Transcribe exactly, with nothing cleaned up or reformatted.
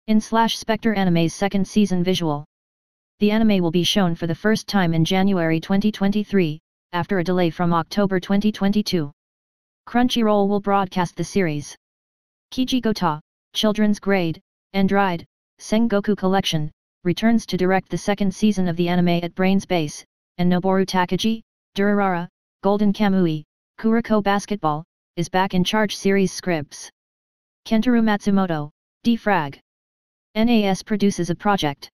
In slash Spectre anime's second season visual. The anime will be shown for the first time in January twenty twenty-three, after a delay from October twenty twenty-two. Crunchyroll will broadcast the series. Keiji Gotoh, children's grade, Endride, Sengoku Collection, returns to direct the second season of the anime at Brain's Base, and Noboru Takagi, Durarara, Golden Kamuy, Kuroko Basketball, is back in charge series scripts. Kentarou Matsumoto, D-Frag. N A S produces a project.